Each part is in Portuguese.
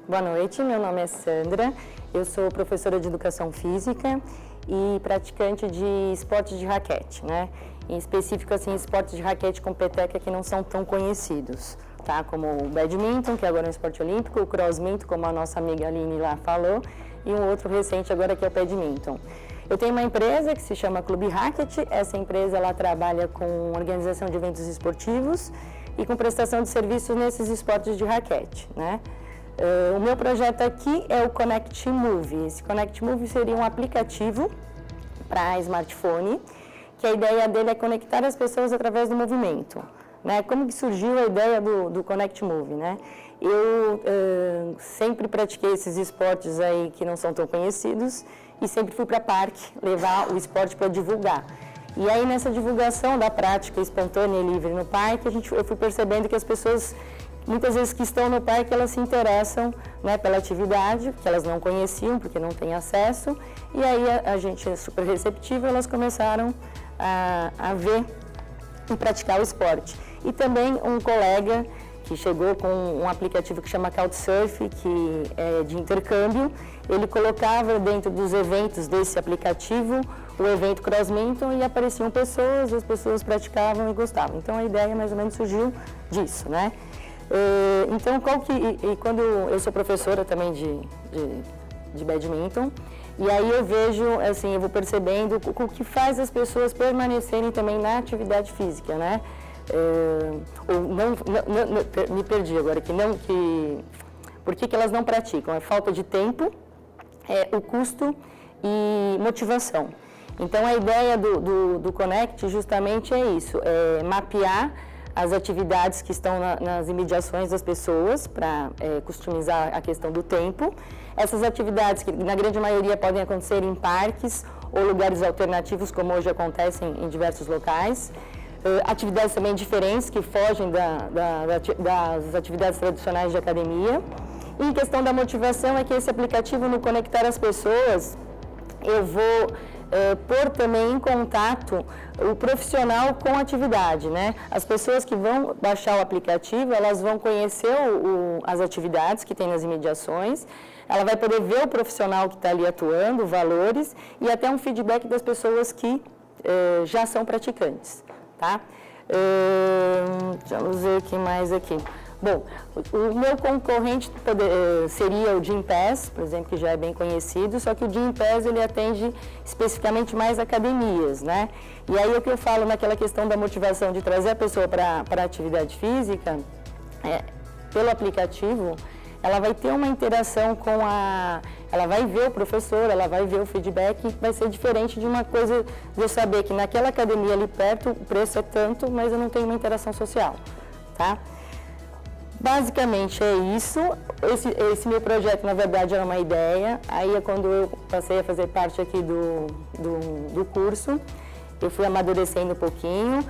Boa noite, meu nome é Sandra, eu sou professora de Educação Física e praticante de esportes de raquete, né? Em específico, assim, esportes de raquete com peteca que não são tão conhecidos, tá? Como o badminton, que agora é um esporte olímpico, o crossminton, como a nossa amiga Aline lá falou, e um outro recente agora que é o badminton. Eu tenho uma empresa que se chama Clube Racket. Essa empresa ela trabalha com organização de eventos esportivos e com prestação de serviços nesses esportes de raquete, né? O meu projeto aqui é o Connect Move. Esse Connect Move seria um aplicativo para smartphone, que a ideia dele é conectar as pessoas através do movimento, né? Como que surgiu a ideia do Connect Move, né? Eu sempre pratiquei esses esportes aí que não são tão conhecidos e sempre fui para parque levar o esporte para divulgar. E aí nessa divulgação da prática espontânea e livre no parque, eu fui percebendo que as pessoas muitas vezes que estão no parque, elas se interessam, né, pela atividade, que elas não conheciam, porque não têm acesso, e aí a gente é super receptivo, elas começaram a ver e praticar o esporte. E também um colega que chegou com um aplicativo que chama Couchsurf, que é de intercâmbio, ele colocava dentro dos eventos desse aplicativo o evento Crossminton e apareciam pessoas, as pessoas praticavam e gostavam. Então a ideia mais ou menos surgiu disso, né? Então, quando eu sou professora também de badminton, e aí eu vejo, assim, eu vou percebendo o que faz as pessoas permanecerem também na atividade física, né? Me perdi agora, por que elas não praticam? É falta de tempo, o custo e motivação. Então, a ideia do Connect justamente é isso, é mapear as atividades que estão nas imediações das pessoas para customizar a questão do tempo. Essas atividades, que na grande maioria podem acontecer em parques ou lugares alternativos, como hoje acontecem em diversos locais. Atividades também diferentes, que fogem das atividades tradicionais de academia. E em questão da motivação, é que esse aplicativo, no conectar as pessoas, eu vou pôr também em contato o profissional com a atividade, né? As pessoas que vão baixar o aplicativo, elas vão conhecer as atividades que tem nas imediações, ela vai poder ver o profissional que está ali atuando, valores e até um feedback das pessoas que já são praticantes, tá? Vamos ver o que mais aqui. Bom, o meu concorrente seria o Gympass, por exemplo, que já é bem conhecido, só que o Gympass ele atende especificamente mais academias, né? E aí o que eu falo naquela questão da motivação de trazer a pessoa para a atividade física, pelo aplicativo, ela vai ter uma interação ela vai ver o professor, ela vai ver o feedback, vai ser diferente de uma coisa de eu saber que naquela academia ali perto o preço é tanto, mas eu não tenho uma interação social, tá? Basicamente é isso. Esse meu projeto, na verdade, era uma ideia. Aí é quando eu passei a fazer parte aqui do curso, eu fui amadurecendo um pouquinho.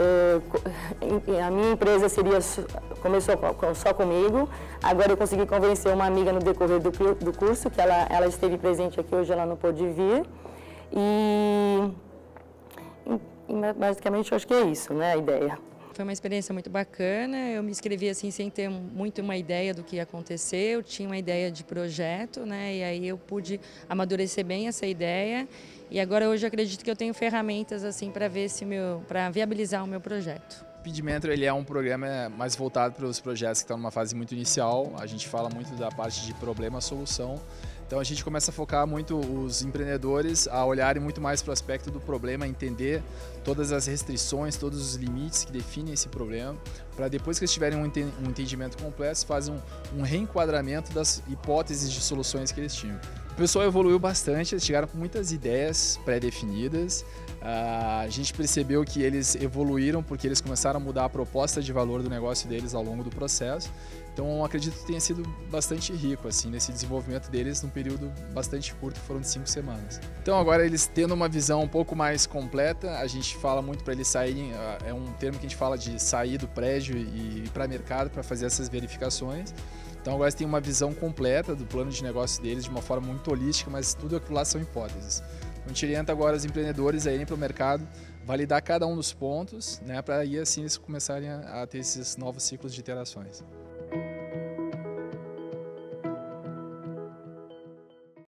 A minha empresa começou só comigo. Agora eu consegui convencer uma amiga no decorrer do curso, que ela esteve presente aqui, hoje ela não pôde vir. E basicamente eu acho que é isso, né, a ideia. Foi uma experiência muito bacana, eu me inscrevi assim sem ter muito uma ideia do que ia acontecer, eu tinha uma ideia de projeto, né, e aí eu pude amadurecer bem essa ideia e agora hoje eu acredito que eu tenho ferramentas assim para viabilizar o meu projeto. O Speed Mentor ele é um programa mais voltado para os projetos que estão numa fase muito inicial, a gente fala muito da parte de problema-solução. Então a gente começa a focar muito os empreendedores a olharem muito mais para o aspecto do problema, entender todas as restrições, todos os limites que definem esse problema, para depois que eles tiverem um entendimento completo, fazem um reenquadramento das hipóteses de soluções que eles tinham. O pessoal evoluiu bastante, eles chegaram com muitas ideias pré-definidas. A gente percebeu que eles evoluíram porque eles começaram a mudar a proposta de valor do negócio deles ao longo do processo. Então, acredito que tenha sido bastante rico assim, nesse desenvolvimento deles num período bastante curto, que foram de 5 semanas. Então, agora eles tendo uma visão um pouco mais completa, a gente fala muito para eles saírem, é um termo que a gente fala de sair do prédio e ir para o mercado para fazer essas verificações. Então, agora eles têm uma visão completa do plano de negócio deles de uma forma muito holística, mas tudo aquilo lá são hipóteses. A gente orienta agora os empreendedores a irem para o mercado, validar cada um dos pontos, né, para aí assim eles começarem a ter esses novos ciclos de iterações.